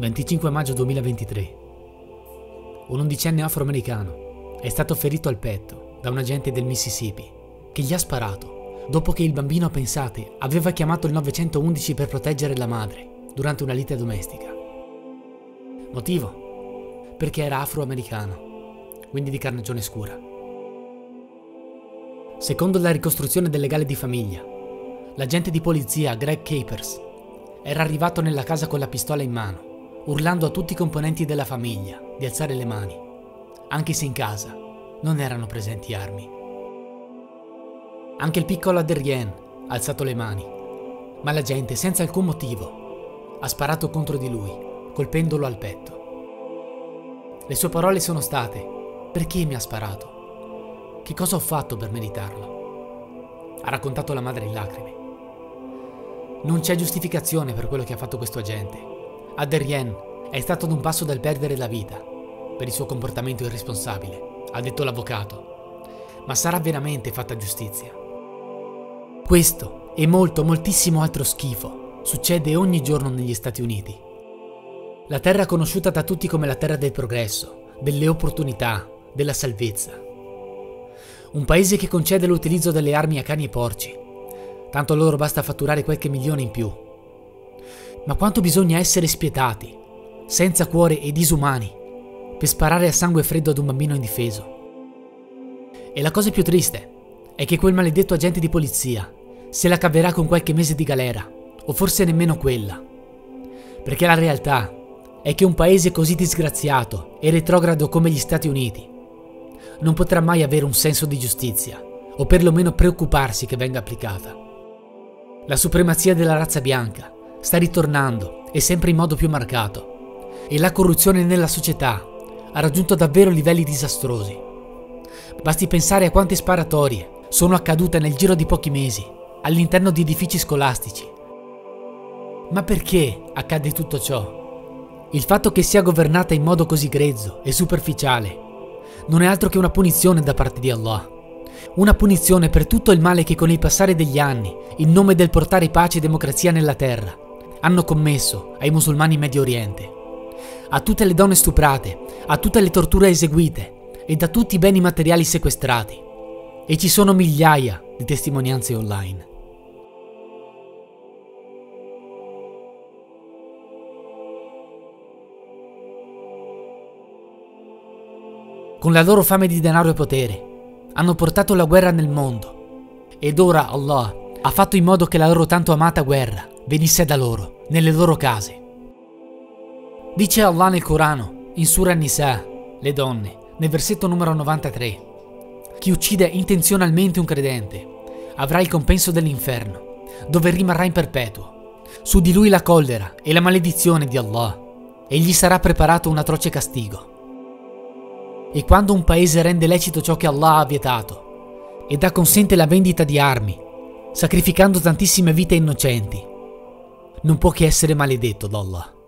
25 maggio 2023. Un undicenne afroamericano è stato ferito al petto da un agente del Mississippi che gli ha sparato dopo che il bambino, pensate, aveva chiamato il 911 per proteggere la madre durante una lite domestica. Motivo? Perché era afroamericano, quindi di carnagione scura. Secondo la ricostruzione del legale di famiglia, l'agente di polizia Greg Capers era arrivato nella casa con la pistola in mano, urlando a tutti i componenti della famiglia di alzare le mani, anche se in casa non erano presenti armi. Anche il piccolo Adrien ha alzato le mani, ma la gente, senza alcun motivo, ha sparato contro di lui, colpendolo al petto. Le sue parole sono state: "Perché mi ha sparato? Che cosa ho fatto per meritarlo?" Ha raccontato la madre in lacrime. Non c'è giustificazione per quello che ha fatto questo agente. Adrien è stato ad un passo dal perdere la vita per il suo comportamento irresponsabile, ha detto l'avvocato, ma sarà veramente fatta giustizia? Questo e moltissimo altro schifo succede ogni giorno negli Stati Uniti. La terra conosciuta da tutti come la terra del progresso, delle opportunità, della salvezza. Un paese che concede l'utilizzo delle armi a cani e porci, tanto a loro basta fatturare qualche milione in più. Ma quanto bisogna essere spietati, senza cuore e disumani, per sparare a sangue freddo ad un bambino indifeso? E la cosa più triste è che quel maledetto agente di polizia se la caverà con qualche mese di galera, o forse nemmeno quella. Perché la realtà è che un paese così disgraziato e retrogrado come gli Stati Uniti non potrà mai avere un senso di giustizia, o perlomeno preoccuparsi che venga applicata. La supremazia della razza bianca sta ritornando, e sempre in modo più marcato, e la corruzione nella società ha raggiunto davvero livelli disastrosi. Basti pensare a quante sparatorie sono accadute nel giro di pochi mesi all'interno di edifici scolastici. Ma perché accade tutto ciò? Il fatto che sia governata in modo così grezzo e superficiale non è altro che una punizione da parte di Allah. Una punizione per tutto il male che con il passare degli anni, in nome del portare pace e democrazia nella terra, hanno commesso ai musulmani in Medio Oriente. A tutte le donne stuprate, a tutte le torture eseguite e da tutti i beni materiali sequestrati. E ci sono migliaia di testimonianze online. Con la loro fame di denaro e potere hanno portato la guerra nel mondo, ed ora Allah ha fatto in modo che la loro tanto amata guerra venisse da loro, nelle loro case. Dice Allah nel Corano, in Sura An-Nisa, le donne, nel versetto numero 93: "Chi uccide intenzionalmente un credente avrà il compenso dell'inferno, dove rimarrà in perpetuo. Su di lui la collera e la maledizione di Allah, e gli sarà preparato un atroce castigo." E quando un paese rende lecito ciò che Allah ha vietato ed acconsente la vendita di armi, sacrificando tantissime vite innocenti, non può che essere maledetto da Allah.